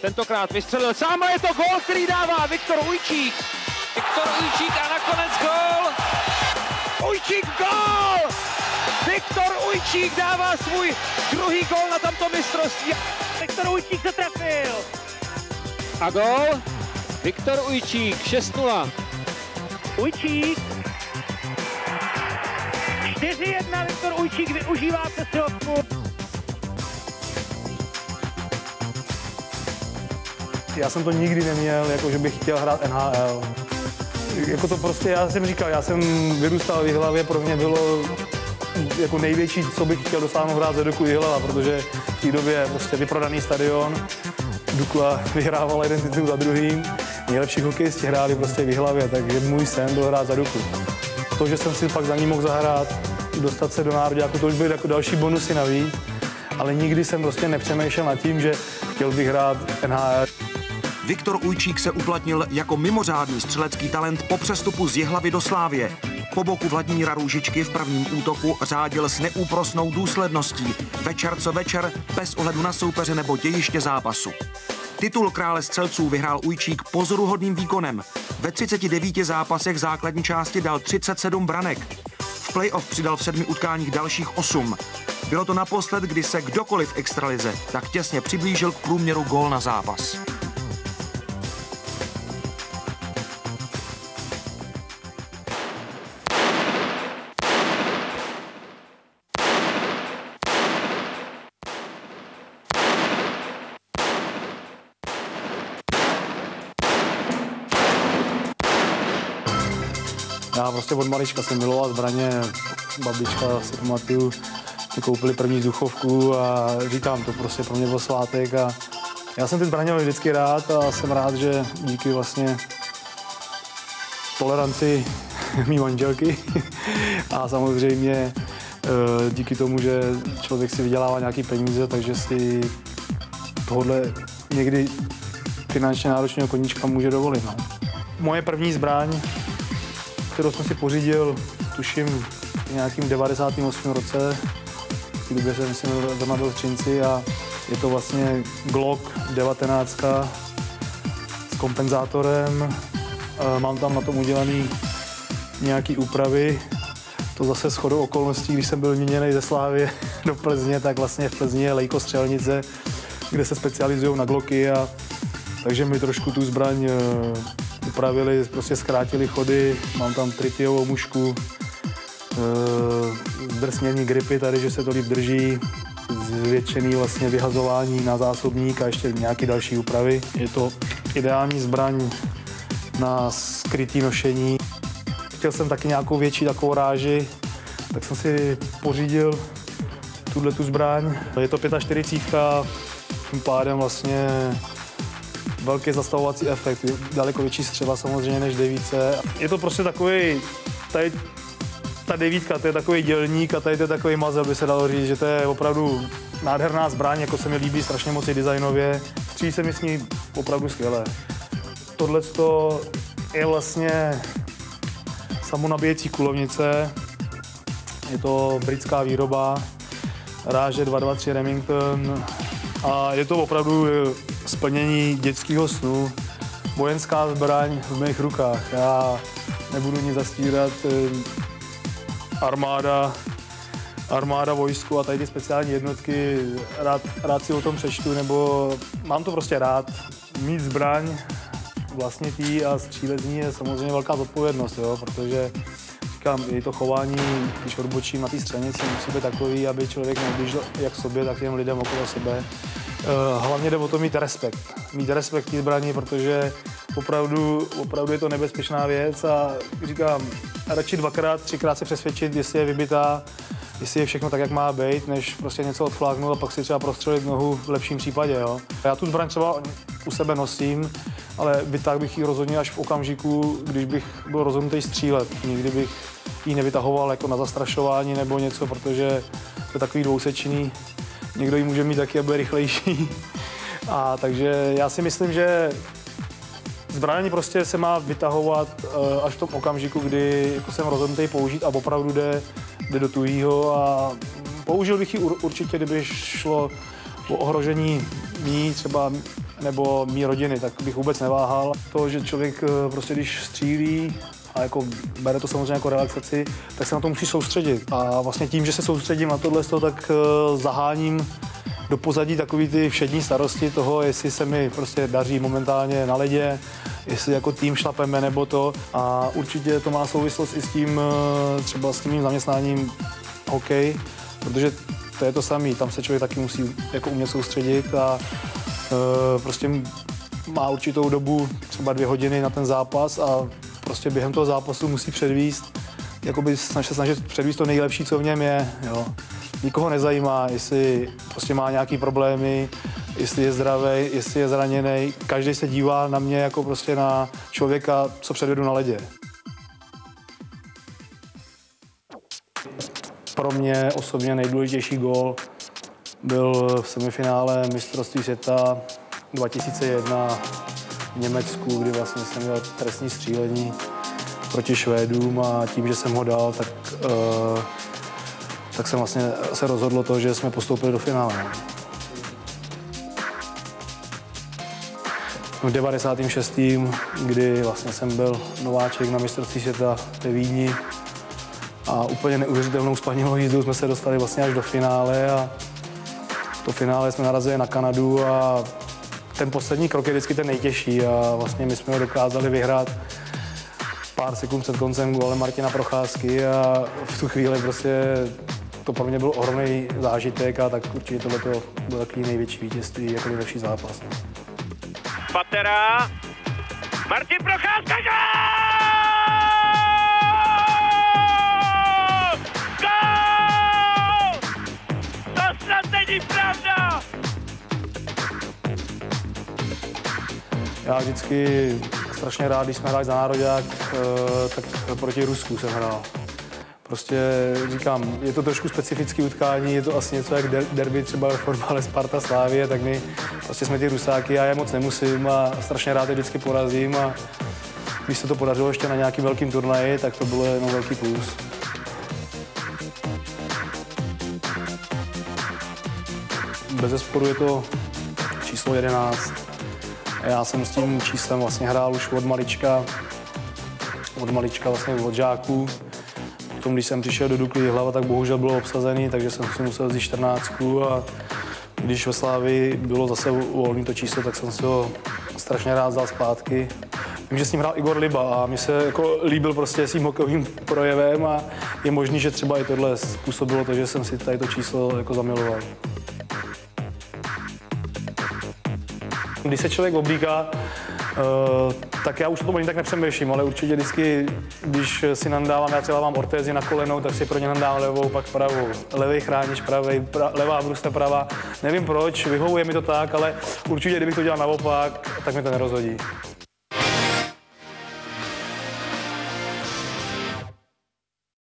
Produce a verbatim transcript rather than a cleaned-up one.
tentokrát vystřelil sám a je to gól, který dává Viktor Ujčík. Viktor Ujčík a nakonec gól. Ujčík gól! Viktor Ujčík dává svůj druhý gól na tomto mistrovství. Viktor Ujčík se trefil. A gól? Viktor Ujčík, šest nula. Ujčík. čtyři jedna, Viktor Ujčík využívá přesilovku. Já jsem to nikdy neměl, jako že bych chtěl hrát N H L. Jako to prostě, já jsem říkal, já jsem vyrůstal v Jihlavě, pro mě bylo jako největší, co bych chtěl dosáhnout, hrát za Duklu Jihlava, protože v té době prostě vyprodaný stadion, Dukla vyhrávala jeden titul za druhým, nejlepší hokejisti hráli prostě v Jihlavě, takže můj sen byl hrát za Duklu. To, že jsem si pak za ní mohl zahrát, dostat se do nároďáku, to už byly jako další bonusy navíc, ale nikdy jsem prostě nepřemýšlel nad tím, že chtěl bych hrát N H L. Viktor Ujčík se uplatnil jako mimořádný střelecký talent po přestupu z Jihlavy do Slávie. Po boku Vladimíra Růžičky v prvním útoku řádil s neúprosnou důsledností. Večer co večer, bez ohledu na soupeře nebo dějiště zápasu. Titul krále střelců vyhrál Ujčík pozoruhodným výkonem. Ve třiceti devíti zápasech základní části dal třicet sedm branek. V playoff přidal v sedmi utkáních dalších osm. Bylo to naposled, kdy se kdokoliv v extralize tak těsně přiblížil k průměru gól na zápas. Já prostě od malička jsem miloval zbraně, babička si pamatuju, mi koupili první vzduchovku a říkám, to prostě pro mě byl svátek a já jsem ty zbraně měl vždycky rád a jsem rád, že díky vlastně toleranci mý manželky a samozřejmě díky tomu, že člověk si vydělává nějaký peníze, takže si tohle někdy finančně náročného koníčka může dovolit. No. Moje první zbraň, kterou jsem si pořídil, tuším, v nějakým devadesátém osmém roce. V té době jsem, myslím, doma byl v Třinci a je to vlastně Glock devatenáct s kompenzátorem. Mám tam na tom udělaný nějaký úpravy. To zase shodou okolností, když jsem byl měněný ze Slávie do Plzně, tak vlastně v Plzni je lejkostřelnice, kde se specializují na Glocky a takže mi trošku tu zbraň upravili, prostě zkrátili chody, mám tam tritiovou mušku, zdrsnění gripy tady, že se to líp drží, zvětšený vlastně vyhazování na zásobník a ještě nějaké další úpravy. Je to ideální zbraň na skrytý nošení. Chtěl jsem taky nějakou větší takovou ráži, tak jsem si pořídil tuhle tu zbraň. Je to čtyřicet pět, tím pádem vlastně velký zastavovací efekt, daleko větší střela samozřejmě než devíce. Je to prostě takový, tady ta devítka, to je takový dělník a tady to je takový mazel, by se dalo říct, že to je opravdu nádherná zbraň, jako se mi líbí strašně moc i designově. Střílí se mi s ní opravdu skvěle. Tohle je vlastně samonabíjecí kulovnice, je to britská výroba, ráže dva dva tři Remington a je to opravdu splnění dětského snu, vojenská zbraň v mých rukách. Já nebudu nic zastírat, armáda, armáda vojsku a tady ty speciální jednotky, rád, rád si o tom přečtu, nebo mám to prostě rád. Mít zbraň vlastně tý a střílet z ní je samozřejmě velká zodpovědnost, jo, protože říkám, je to chování, když odbočím na té střelnici, musí být takový, aby člověk neublížil jak sobě, tak těm lidem okolo sebe. Hlavně jde o to mít respekt. Mít respekt té zbraní, protože opravdu, opravdu je to nebezpečná věc a říkám, radši dvakrát, třikrát se přesvědčit, jestli je vybitá, jestli je všechno tak, jak má být, než prostě něco odfláknout a pak si třeba prostřelit nohu v lepším případě. Jo. Já tu zbraň třeba u sebe nosím, ale vytáhl bych ji rozhodně až v okamžiku, když bych byl rozhodnutý střílet. Nikdy bych ji nevytahoval jako na zastrašování nebo něco, protože to je takový dvousečný. Někdo ji může mít taky a bude rychlejší. A takže já si myslím, že zbraň prostě se má vytahovat až v tom okamžiku, kdy jako jsem rozhodnutý použít a opravdu jde, jde do tuhýho. A použil bych ji určitě, kdyby šlo o ohrožení mí, třeba nebo mý rodiny, tak bych vůbec neváhal. To, že člověk prostě když střílí a jako bere to samozřejmě jako relaxaci, tak se na to musí soustředit. A vlastně tím, že se soustředím na tohle, tak zaháním do pozadí takový ty všední starosti toho, jestli se mi prostě daří momentálně na ledě, jestli jako tým šlapeme nebo to. A určitě to má souvislost i s tím, třeba s tím zaměstnáním hokej, protože to je to samé, tam se člověk taky musí jako umět soustředit a e, prostě má určitou dobu, třeba dvě hodiny na ten zápas a prostě během toho zápasu musí předvíst, jakoby se snažit předvíst to nejlepší, co v něm je, jo. Nikoho nezajímá, jestli prostě má nějaký problémy, jestli je zdravý, jestli je zraněný. Každý se dívá na mě jako prostě na člověka, co předvedu na ledě. Pro mě osobně nejdůležitější gól byl v semifinále mistrovství světa dva tisíce jedna v Německu, kdy vlastně jsem měl trestní střílení proti Švédům a tím, že jsem ho dal, tak, uh, tak jsem vlastně se rozhodlo to, že jsme postoupili do finále. V devadesátém šestém kdy vlastně jsem byl nováček na mistrovství světa ve Vídni a úplně neuvěřitelnou spanilou jízdou jsme se dostali vlastně až do finále a to finále jsme narazili na Kanadu a ten poslední krok je vždycky ten nejtěžší a vlastně my jsme ho dokázali vyhrát pár sekund před koncem gólem Martina Procházky a v tu chvíli prostě to pro mě byl ohromný zážitek a tak určitě tohle bylo takový největší vítězství, jako nejlepší zápas. Patera, Martin Procházka, gól! Gól! To snad není pravda! Já vždycky strašně rád, když jsme hráli za nároďák, tak proti Rusku jsem hrál. Prostě říkám, je to trošku specifické utkání, je to asi něco jak derby třeba ve fotbale Sparta Slavie, tak my prostě jsme ty Rusáky, já je moc nemusím a strašně rád je vždycky porazím a když se to podařilo ještě na nějakým velkým turnaji, tak to bylo jenom velký plus. Bezesporu je to číslo jedenáct. Já jsem s tím číslem vlastně hrál už od malička, od malička vlastně od žáků. Potom, když jsem přišel do Dukly Jihlava, tak bohužel bylo obsazený, takže jsem si musel vzít čtrnáctku a když ve Slavii bylo zase volný to číslo, tak jsem si ho strašně rád vzal zpátky. Vím, že s ním hrál Igor Liba a mi se jako líbil prostě svým hokejovým projevem a je možný, že třeba i tohle způsobilo to, že jsem si tady to číslo jako zamiloval. Když se člověk oblíká, uh, tak já už o tom ani tak nepřemýšlím, ale určitě vždycky, když si nandávám, já třeba mám ortézi na kolenou, tak si pro ně nandávám levou, pak pravou. Levej chránič, pravej, pra, levá brusta pravá. Nevím proč, vyhovuje mi to tak, ale určitě, kdybych to dělal naopak, tak mi to nerozhodí.